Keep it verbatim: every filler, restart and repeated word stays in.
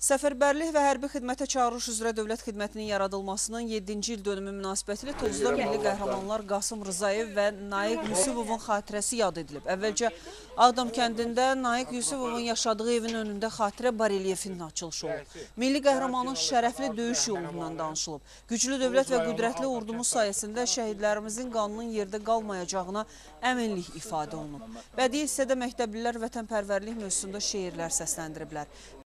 Səfərbərlik və hərbi xidmətə çağırış üzrə dövlət xidmətinin yaradılmasının yeddinci il dönümü münasibətilə Tuzda milli qəhrəmanlar Qasım Rzayev və Naiq Yusubovun xatirəsi yad edilib. Əvvəlcə Ağdam kəndində Naiq Yusubovun yaşadığı evin önündə xatirə barelyefinin açılışı olub. Milli qəhrəmanın şərəfli döyüş yolundan danışılıb. Güclü dövlət və qüdrətli ordumuz sayəsində şəhidlərimizin qanının yerdə qalmayacağına əminlik ifadə olunub. Bədii hissədə məktəblilər vətənpərvərlik mövzusunda şeirlər səsləndiriblər.